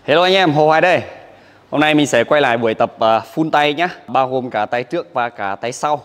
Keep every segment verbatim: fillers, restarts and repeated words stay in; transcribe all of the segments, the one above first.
Hello anh em, Hồ Hoài đây. Hôm nay mình sẽ quay lại buổi tập uh, full tay nhé, bao gồm cả tay trước và cả tay sau.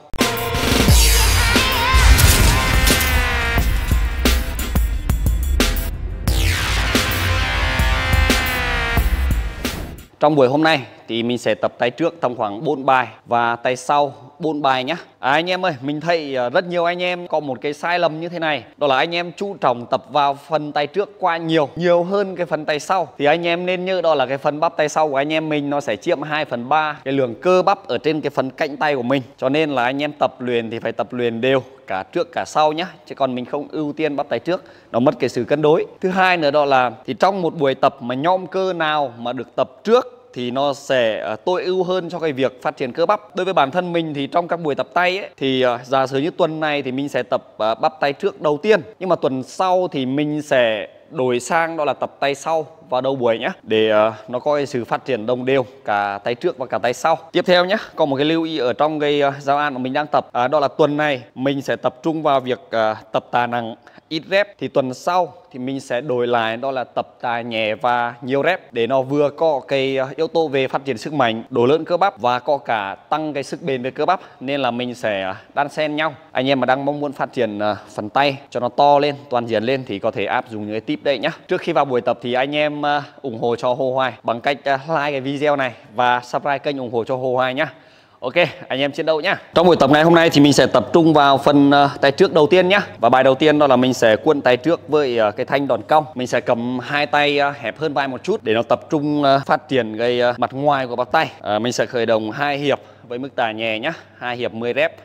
Trong buổi hôm nay thì mình sẽ tập tay trước tầm khoảng bốn bài và tay sau bốn bài nhé. À, anh em ơi, mình thấy rất nhiều anh em có một cái sai lầm như thế này. Đó là anh em chú trọng tập vào phần tay trước quá nhiều, nhiều hơn cái phần tay sau. Thì anh em nên nhớ đó là cái phần bắp tay sau của anh em mình nó sẽ chiếm hai phần ba cái lượng cơ bắp ở trên cái phần cánh tay của mình. Cho nên là anh em tập luyện thì phải tập luyện đều cả trước cả sau nhé. Chứ còn mình không ưu tiên bắp tay trước, nó mất cái sự cân đối. Thứ hai nữa đó là thì trong một buổi tập mà nhóm cơ nào mà được tập trước thì nó sẽ tối ưu hơn cho cái việc phát triển cơ bắp. Đối với bản thân mình thì trong các buổi tập tay ấy, thì uh, giả sử như tuần này thì mình sẽ tập uh, bắp tay trước đầu tiên, nhưng mà tuần sau thì mình sẽ đổi sang đó là tập tay sau vào đầu buổi nhé, để uh, nó có cái sự phát triển đồng đều cả tay trước và cả tay sau. Tiếp theo nhé, có một cái lưu ý ở trong cái uh, giáo án mà mình đang tập, uh, đó là tuần này mình sẽ tập trung vào việc uh, tập tạ nặng ít rep, thì tuần sau thì mình sẽ đổi lại đó là tập tạ nhẹ và nhiều rep, để nó vừa có cái yếu tố về phát triển sức mạnh, độ lớn cơ bắp và có cả tăng cái sức bền về cơ bắp, nên là mình sẽ đan xen nhau. Anh em mà đang mong muốn phát triển phần tay cho nó to lên, toàn diện lên thì có thể áp dụng những cái tip đây nhá. Trước khi vào buổi tập thì anh em ủng hộ cho Hồ Hoài bằng cách like cái video này và subscribe kênh ủng hộ cho Hồ Hoài nhá. Ok, anh em chiến đấu nhá. Trong buổi tập ngày hôm nay thì mình sẽ tập trung vào phần uh, tay trước đầu tiên nhá. Và bài đầu tiên đó là mình sẽ cuộn tay trước với uh, cái thanh đòn cong. Mình sẽ cầm hai tay uh, hẹp hơn vai một chút để nó tập trung uh, phát triển cái uh, mặt ngoài của bắp tay. Uh, mình sẽ khởi động hai hiệp với mức tạ nhẹ nhá. Hai hiệp mười rep.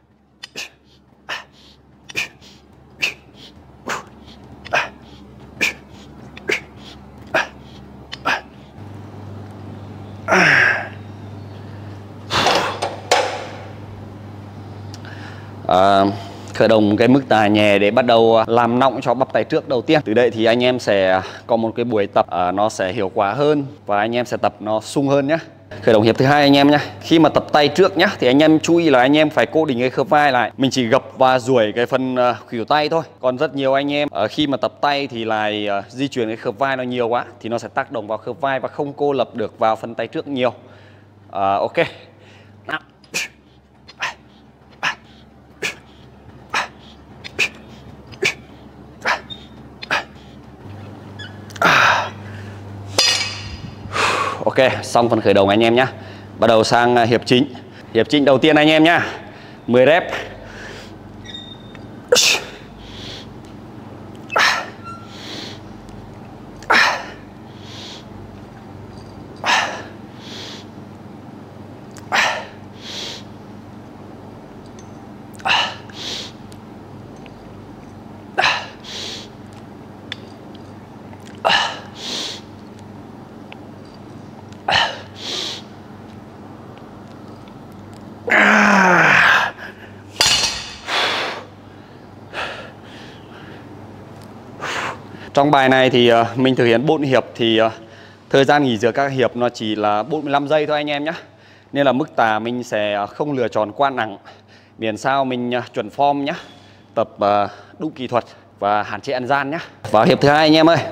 À, khởi động cái mức tạ nhẹ để bắt đầu làm nóng cho bắp tay trước đầu tiên. Từ đây thì anh em sẽ có một cái buổi tập à, nó sẽ hiệu quả hơn và anh em sẽ tập nó sung hơn nhé. Khởi động hiệp thứ hai anh em nhé. Khi mà tập tay trước nhé thì anh em chú ý là anh em phải cố định cái khớp vai lại. Mình chỉ gập và duỗi cái phần uh, khuỷu tay thôi. Còn rất nhiều anh em uh, khi mà tập tay thì lại uh, di chuyển cái khớp vai nó nhiều quá thì nó sẽ tác động vào khớp vai và không cô lập được vào phần tay trước nhiều. uh, Ok. Nào. Ok, xong phần khởi động anh em nhé. Bắt đầu sang hiệp chính. Hiệp chính đầu tiên anh em nhé. mười rep. Trong bài này thì uh, mình thực hiện bốn hiệp thì uh, thời gian nghỉ giữa các hiệp nó chỉ là bốn mươi lăm giây thôi anh em nhé. Nên là mức tạ mình sẽ không lựa chọn quá nặng, miễn sao mình uh, chuẩn form nhé, tập uh, đúng kỹ thuật và hạn chế ăn gian nhé. Vào hiệp thứ hai anh em ơi.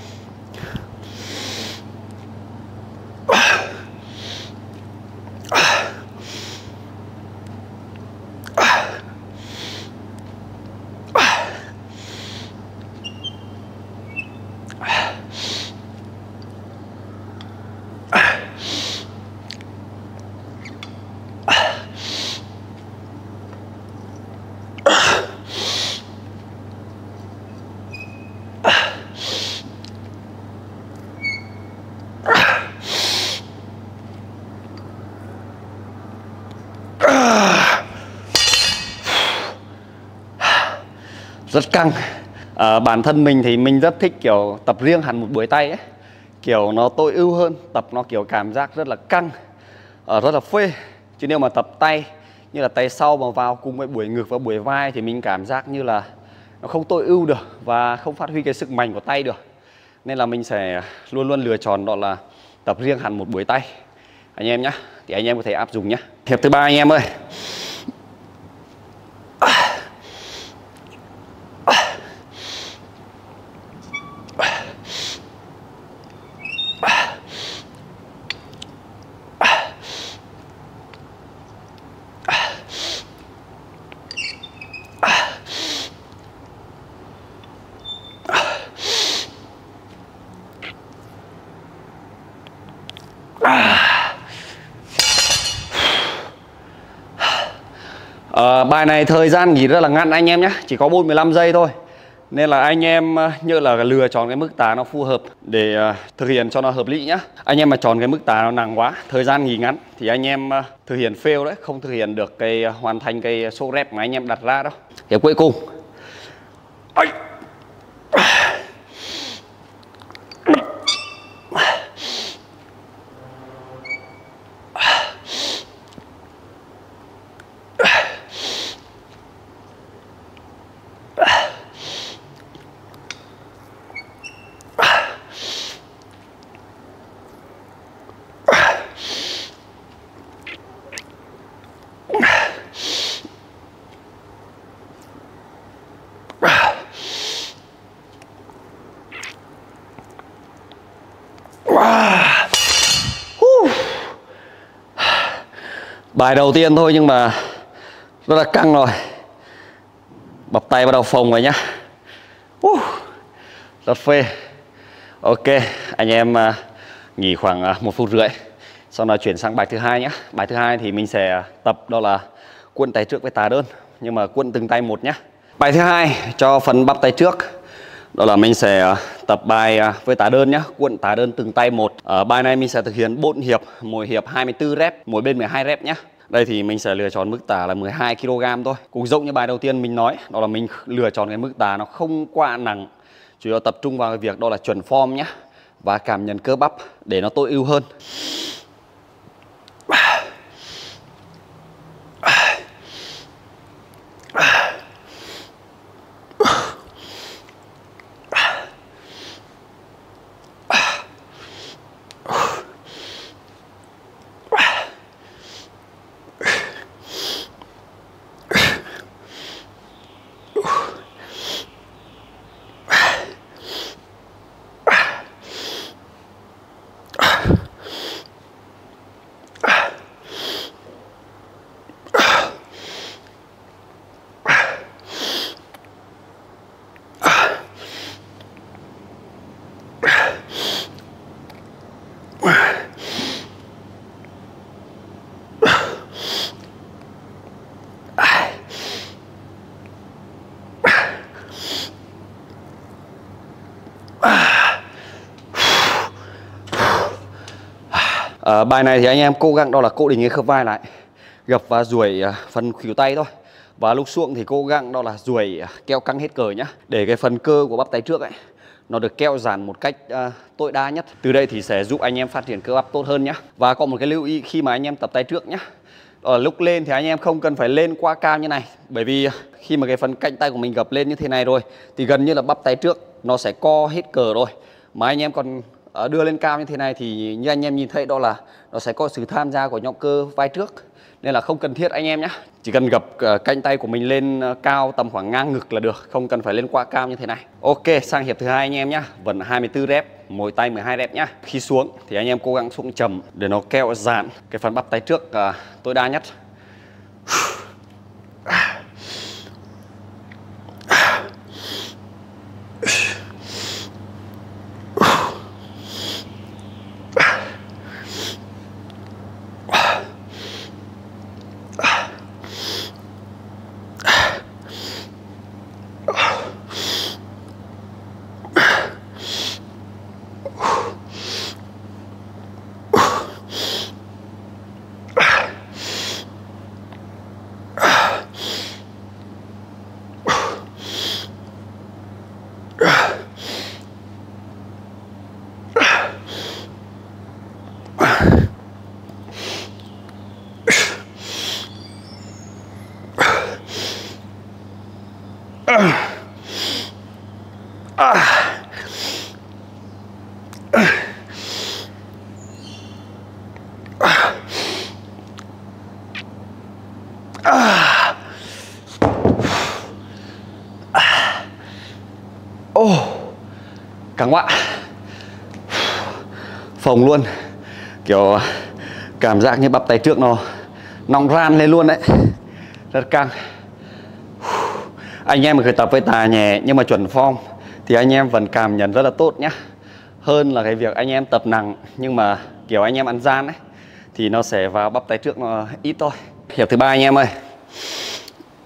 Rất căng. À, bản thân mình thì mình rất thích kiểu tập riêng hẳn một buổi tay ấy, kiểu nó tối ưu hơn, tập nó kiểu cảm giác rất là căng, à, rất là phê. Chứ nếu mà tập tay như là tay sau mà vào cùng với buổi ngực và buổi vai thì mình cảm giác như là nó không tối ưu được và không phát huy cái sức mạnh của tay được. Nên là mình sẽ luôn luôn lựa chọn đó là tập riêng hẳn một buổi tay anh em nhé. Thì anh em có thể áp dụng nhé. Hiệp thứ ba anh em ơi. À, bài này thời gian nghỉ rất là ngắn anh em nhé, chỉ có bốn mươi lăm giây thôi. Nên là anh em như là lựa chọn cái mức tà nó phù hợp để uh, thực hiện cho nó hợp lý nhá. Anh em mà chọn cái mức tà nó nặng quá, thời gian nghỉ ngắn thì anh em uh, thực hiện fail đấy, không thực hiện được cái uh, hoàn thành cái số rep mà anh em đặt ra đâu. Hiệp cuối cùng. Ây. Bài đầu tiên thôi nhưng mà rất là căng rồi. Bập tay bắt đầu phồng rồi nhá. uh, Rất phê. Ok, anh em uh, nghỉ khoảng uh, một phút rưỡi. Sau đó chuyển sang bài thứ hai nhé. Bài thứ hai thì mình sẽ tập đó là cuộn tay trước với tà đơn, nhưng mà cuộn từng tay một nhé. Bài thứ hai cho phần bắp tay trước, đó là mình sẽ uh, tập bài uh, với tà đơn nhé, cuộn tà đơn từng tay một. Ở bài này mình sẽ thực hiện bốn hiệp, mỗi hiệp hai mươi tư rep, mỗi bên mười hai rep nhé. Đây thì mình sẽ lựa chọn mức tà là mười hai ki lô gam thôi. Cũng giống như bài đầu tiên mình nói, đó là mình lựa chọn cái mức tà nó không quá nặng, chủ yếu tập trung vào cái việc đó là chuẩn form nhé và cảm nhận cơ bắp để nó tối ưu hơn. À, bài này thì anh em cố gắng đó là cố định cái khớp vai lại, gập và duỗi phần khuỷu tay thôi. Và lúc xuống thì cố gắng đó là duỗi keo căng hết cỡ nhá, để cái phần cơ của bắp tay trước ấy nó được keo giãn một cách uh, tối đa nhất. Từ đây thì sẽ giúp anh em phát triển cơ bắp tốt hơn nhá. Và có một cái lưu ý khi mà anh em tập tay trước nhá, ở lúc lên thì anh em không cần phải lên quá cao như này, bởi vì khi mà cái phần cánh tay của mình gập lên như thế này rồi thì gần như là bắp tay trước nó sẽ co hết cỡ rồi. Mà anh em còn đưa lên cao như thế này thì như anh em nhìn thấy đó là nó sẽ có sự tham gia của nhóm cơ vai trước, nên là không cần thiết anh em nhé. Chỉ cần gập cánh tay của mình lên cao tầm khoảng ngang ngực là được, không cần phải lên quá cao như thế này. Ok, sang hiệp thứ hai anh em nhé, vẫn hai mươi tư rep, mỗi tay mười hai rep nhá. Khi xuống thì anh em cố gắng xuống chậm để nó keo giãn cái phần bắp tay trước uh, tối đa nhất. Ô, oh, căng quá, phồng luôn, kiểu cảm giác như bắp tay trước nó nóng ran lên luôn đấy, rất căng. Anh em mà khởi tập với tà nhẹ nhưng mà chuẩn form thì anh em vẫn cảm nhận rất là tốt nhá, hơn là cái việc anh em tập nặng nhưng mà kiểu anh em ăn gian ấy thì nó sẽ vào bắp tay trước nó ít thôi. Hiệp thứ ba anh em ơi.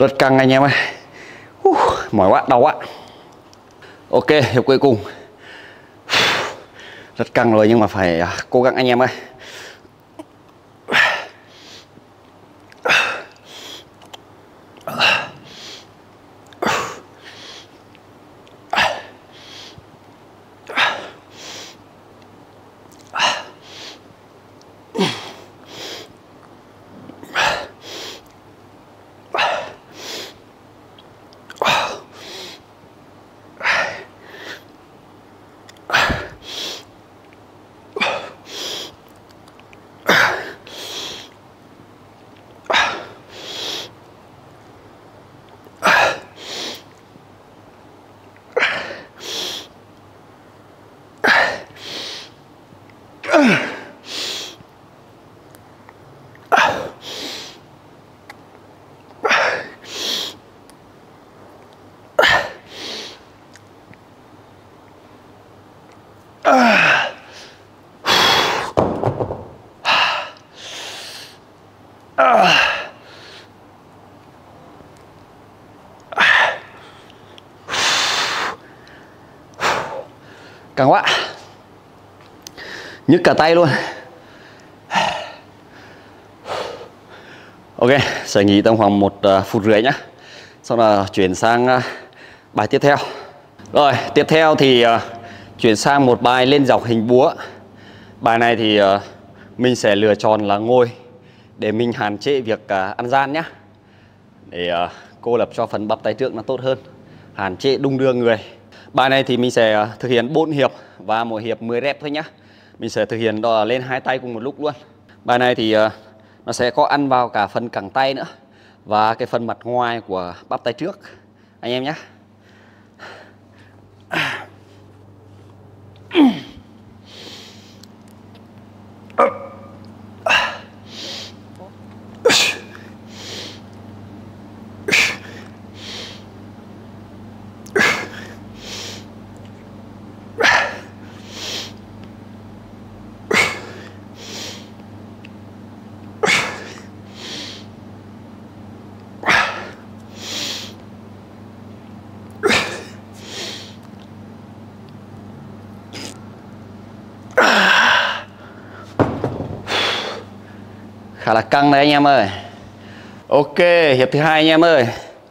Rất căng anh em ơi. uh, Mỏi quá, đau quá. Ok, hiệp cuối cùng. Rất căng rồi nhưng mà phải cố gắng anh em ơi. Căng quá, nhức cả tay luôn. Ok, sẽ nghỉ tầm khoảng một phút rưỡi nhá, sau đó chuyển sang bài tiếp theo. Rồi, tiếp theo thì uh, chuyển sang một bài lên dọc hình búa. Bài này thì uh, mình sẽ lựa chọn là ngồi để mình hạn chế việc uh, ăn gian nhá, để uh, cô lập cho phần bắp tay trước nó tốt hơn, hạn chế đung đưa người. Bài này thì mình sẽ thực hiện bốn hiệp và mỗi hiệp mười rep thôi nhá. Mình sẽ thực hiện đó lên hai tay cùng một lúc luôn. Bài này thì uh, nó sẽ có ăn vào cả phần cẳng tay nữa và cái phần mặt ngoài của bắp tay trước anh em nhé. Khá là căng đấy anh em ơi. Ok, hiệp thứ hai anh em ơi.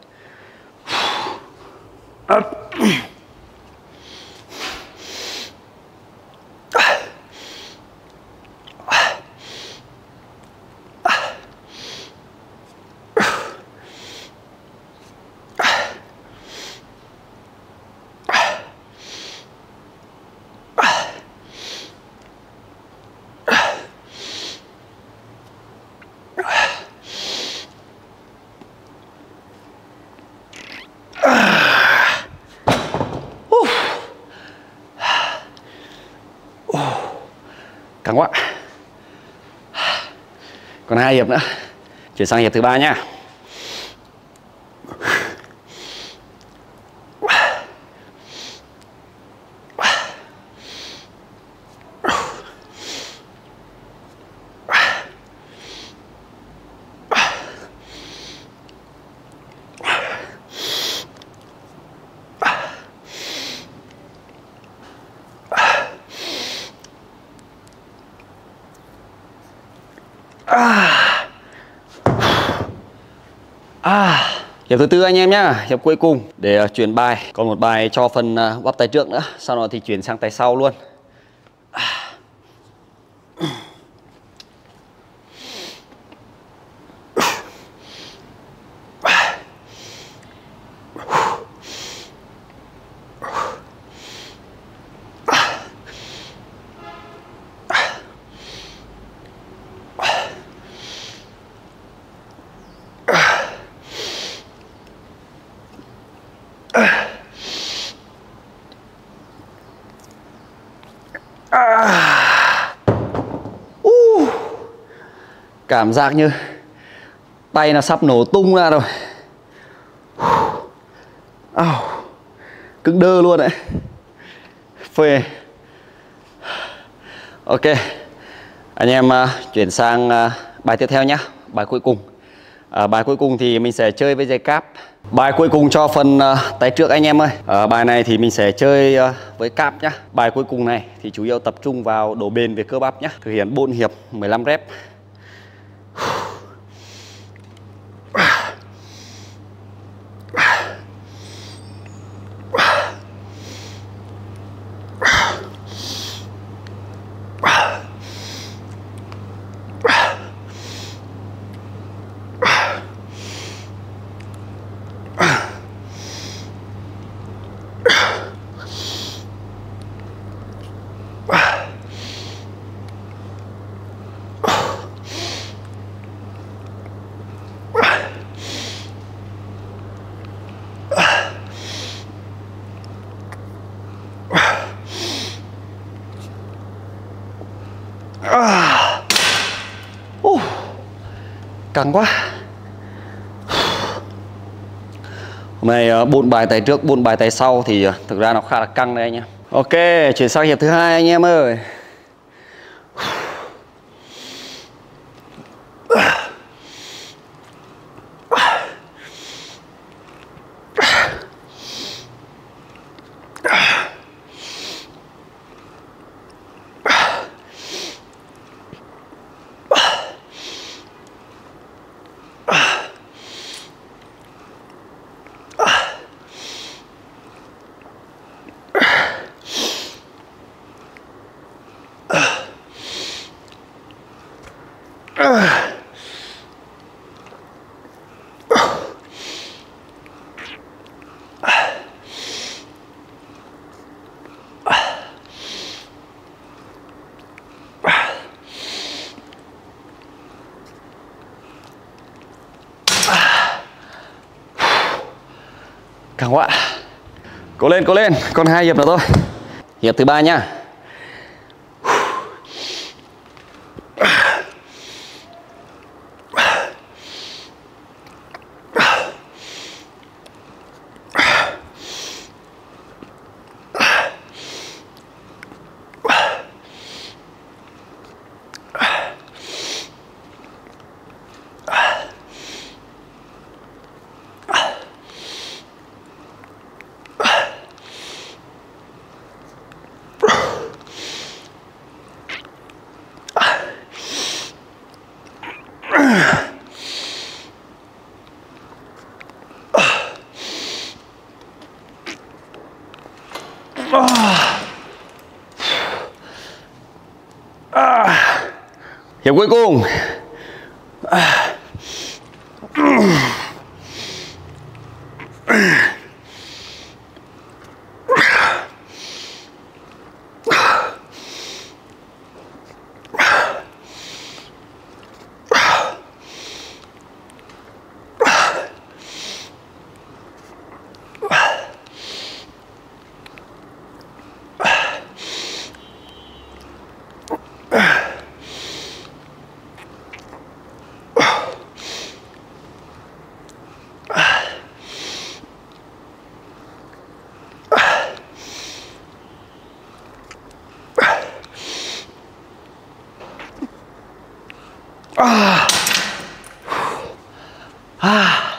Căng quá. Còn hai hiệp nữa. Chuyển sang hiệp thứ ba nhá. À. À. Hiệp thứ tư anh em nhá, hiệp cuối cùng để uh, chuyển bài. Còn một bài cho phần uh, bắp tay trước nữa, sau đó thì chuyển sang tay sau luôn. À. À. Uh. Cảm giác như tay nó sắp nổ tung ra rồi. Oh. Cứng đơ luôn đấy. Phê. Ok, anh em uh, chuyển sang uh, bài tiếp theo nhé. Bài cuối cùng À, bài cuối cùng thì mình sẽ chơi với dây cáp. Bài cuối cùng cho phần uh, tay trước anh em ơi. À, bài này thì mình sẽ chơi uh, với cáp nhá. Bài cuối cùng này thì chủ yếu tập trung vào độ bền về cơ bắp nhá. Thực hiện bốn hiệp mười lăm rep. À. Uh. Căng quá. Hôm nay bốn bài tay trước, bốn bài tay sau thì thực ra nó khá là căng đây anh em. Ok, chuyển sang hiệp thứ hai anh em ơi. Căng quá. Cố lên, cố lên, còn hai hiệp nữa thôi. Hiệp thứ ba nhá. Hiệp cuối cùng. À. À.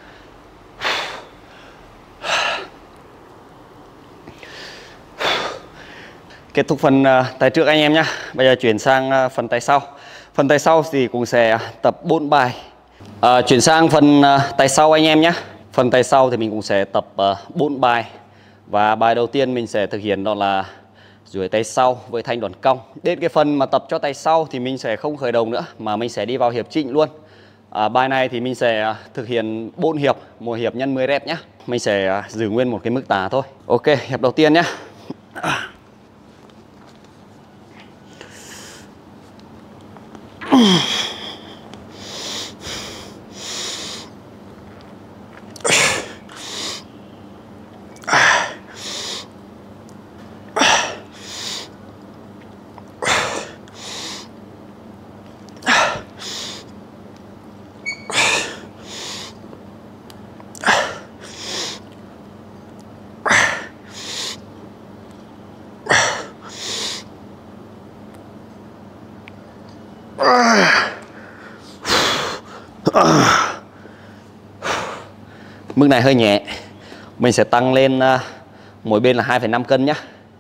Kết thúc phần uh, tay trước anh em nhé. Bây giờ chuyển sang uh, phần tay sau. Phần tay sau thì cũng sẽ tập bốn bài. uh, Chuyển sang phần uh, tay sau anh em nhé. Phần tay sau thì mình cũng sẽ tập uh, bốn bài. Và bài đầu tiên mình sẽ thực hiện đó là duỗi tay sau với thanh đoản cong. Đến cái phần mà tập cho tay sau thì mình sẽ không khởi động nữa, mà mình sẽ đi vào hiệp chính luôn. à, Bài này thì mình sẽ thực hiện bốn hiệp, một hiệp nhân mười rep nhé. Mình sẽ giữ nguyên một cái mức tả thôi. Ok, hiệp đầu tiên nhé. Mức này hơi nhẹ. Mình sẽ tăng lên uh, mỗi bên là hai phẩy năm cân nhé.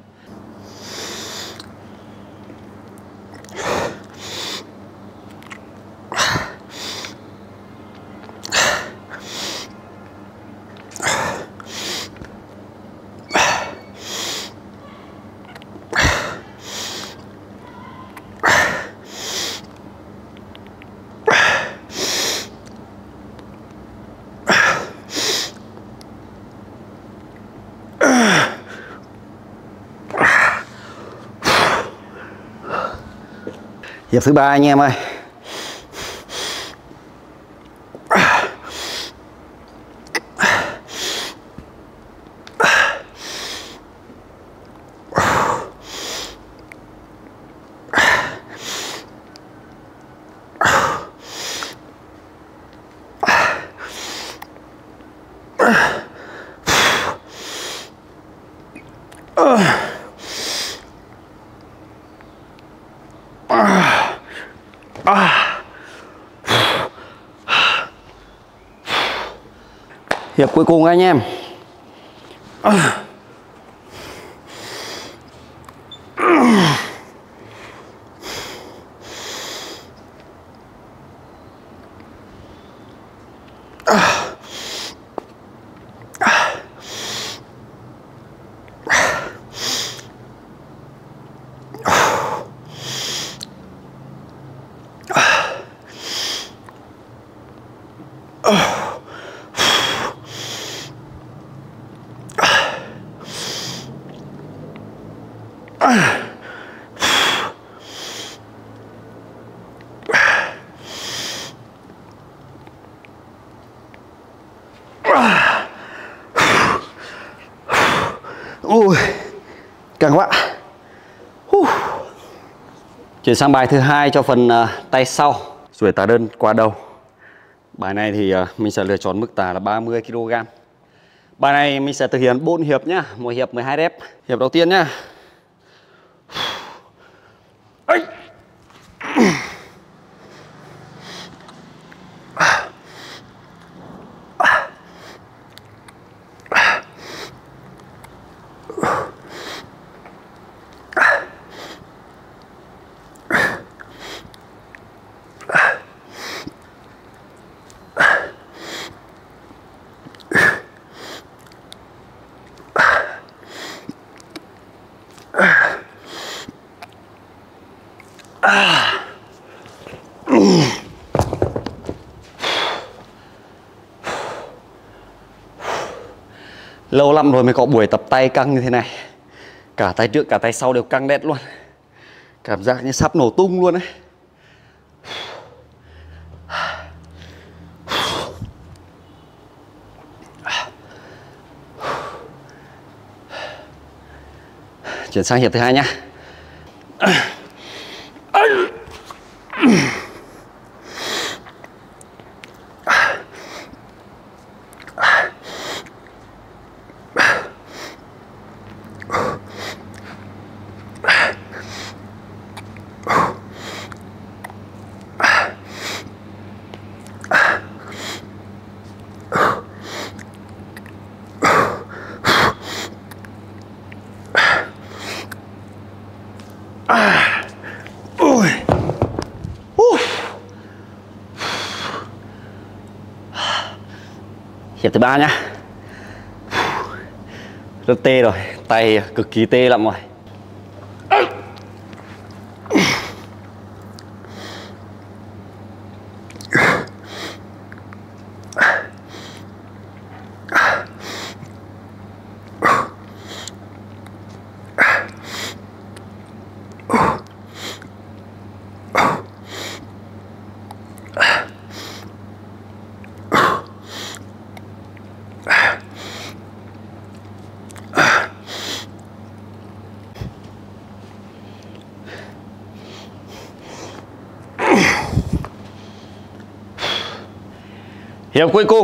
Hiệp thứ ba anh em ơi. Hiệp cuối cùng anh em. Ui, căng quá. uh. Chuyển sang bài thứ hai cho phần uh, tay sau, duỗi tạ đơn qua đầu. Bài này thì uh, mình sẽ lựa chọn mức tạ là ba mươi ki lô gam. Bài này mình sẽ thực hiện bốn hiệp nhá, mỗi hiệp mười hai rep. Hiệp đầu tiên nhá. Lâu lắm rồi mới có buổi tập tay căng như thế này. Cả tay trước cả tay sau đều căng đét luôn. Cảm giác như sắp nổ tung luôn đấy. Chuyển sang hiệp thứ hai nhá. Hiệp thứ ba nhá. Rất tê rồi, tay cực kỳ tê lắm rồi. Hiệp cuối cùng.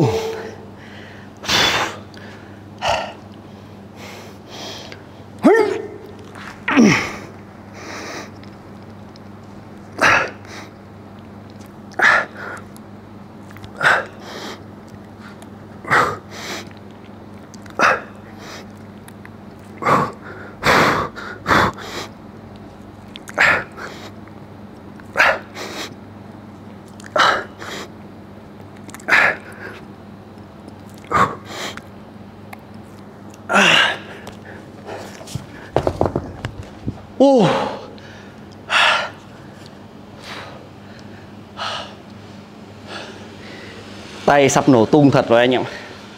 Uh. Tay sắp nổ tung thật rồi anh em.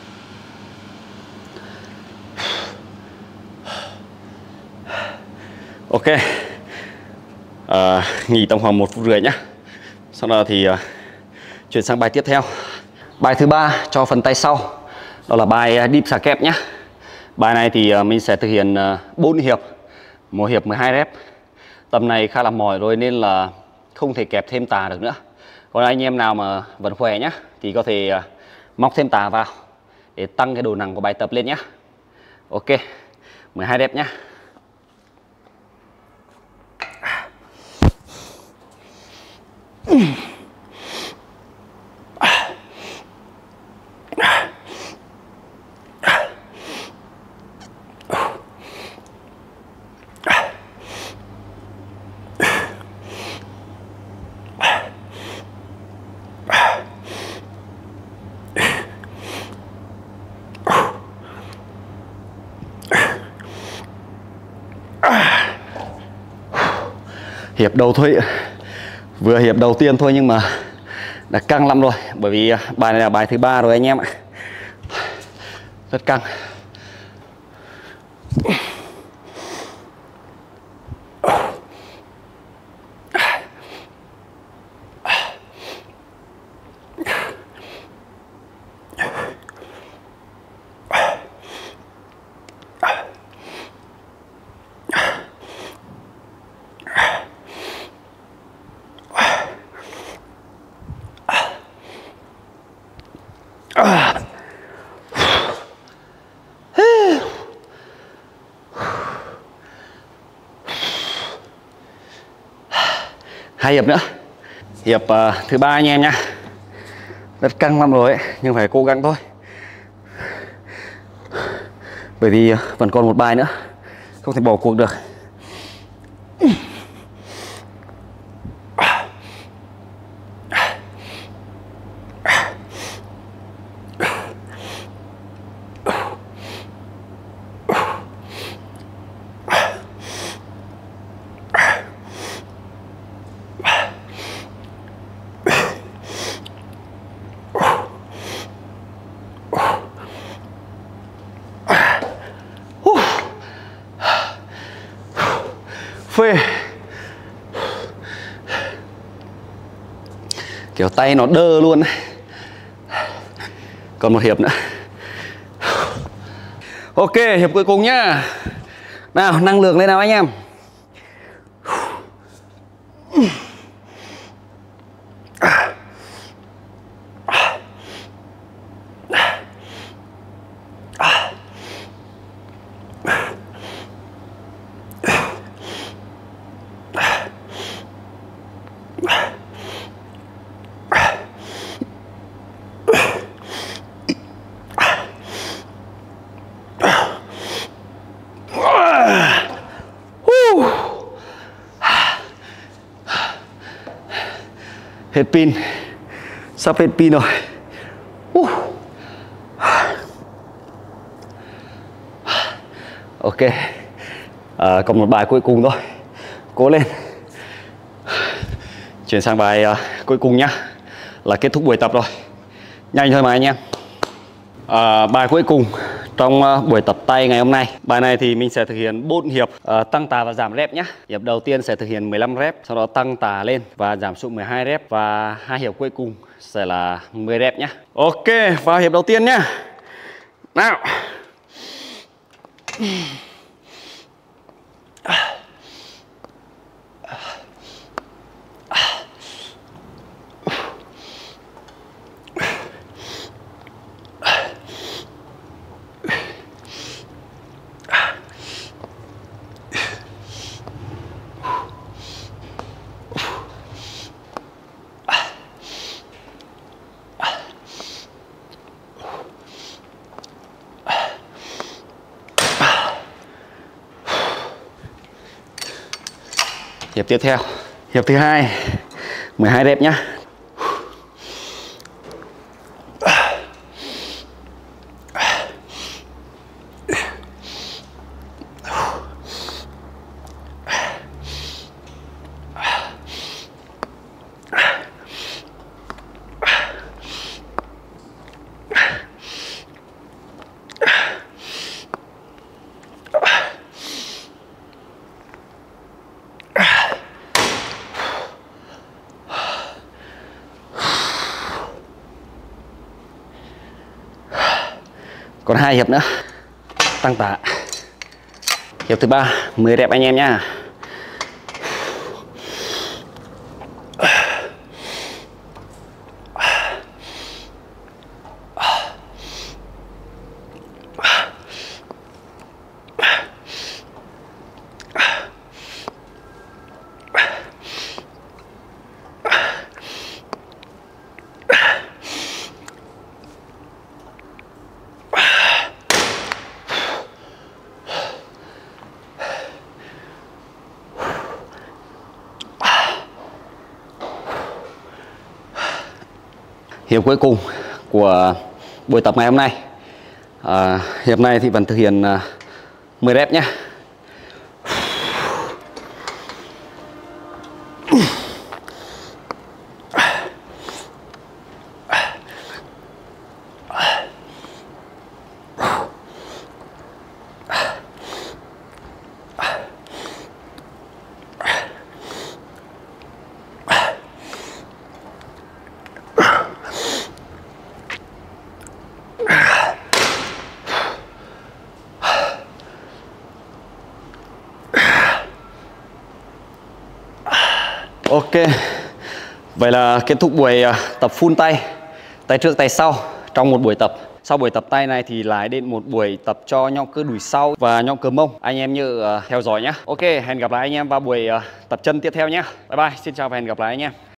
Ok, à, nghỉ tầm khoảng một phút rưỡi nhé. Sau đó thì uh, chuyển sang bài tiếp theo. Bài thứ ba cho phần tay sau, đó là bài deep xà kẹp nhé. Bài này thì uh, mình sẽ thực hiện uh, bốn hiệp, mỗi hiệp mười hai rep. Tầm này khá là mỏi rồi nên là không thể kẹp thêm tà được nữa. Còn anh em nào mà vẫn khỏe nhé thì có thể uh, móc thêm tà vào để tăng cái độ nặng của bài tập lên nhé. Ok, mười hai rep nhé. Hiệp đầu thôi, vừa hiệp đầu tiên thôi nhưng mà đã căng lắm rồi, bởi vì bài này là bài thứ ba rồi anh em ạ, rất căng. Hai hiệp nữa, hiệp uh, thứ ba anh em nhá, rất căng lắm rồi ấy, nhưng phải cố gắng thôi, bởi vì vẫn còn một bài nữa, không thể bỏ cuộc được. Phê, kiểu tay nó đơ luôn đấy. Còn một hiệp nữa. Ok, hiệp cuối cùng nhá. Nào, năng lượng lên nào anh em. Hết pin, sắp hết pin rồi. uh. Ok, à, còn một bài cuối cùng thôi, cố lên. Chuyển sang bài uh, cuối cùng nhá, là kết thúc buổi tập rồi, nhanh thôi mà anh em. À, bài cuối cùng trong uh, buổi tập tay ngày hôm nay. Bài này thì mình sẽ thực hiện bốn hiệp uh, tăng tà và giảm rep nhé. Hiệp đầu tiên sẽ thực hiện mười lăm rep, sau đó tăng tà lên và giảm sụn mười hai rep, và hai hiệp cuối cùng sẽ là mười rep nhé. Ok, vào hiệp đầu tiên nhé. Nào. Hiệp tiếp theo, hiệp thứ hai, mười hai rep nhá. Còn hai hiệp nữa. Tăng tạ. Hiệp thứ ba, mười rep anh em nhá. Hiệp cuối cùng của buổi tập ngày hôm nay. À, hiệp này thì vẫn thực hiện uh, mười rep nhé. Ok, vậy là kết thúc buổi tập full tay, tay trước tay sau trong một buổi tập. Sau buổi tập tay này thì lại đến một buổi tập cho nhóm cơ đùi sau và nhóm cơ mông. Anh em nhớ uh, theo dõi nhé. Ok, hẹn gặp lại anh em vào buổi uh, tập chân tiếp theo nhé. Bye bye, xin chào và hẹn gặp lại anh em.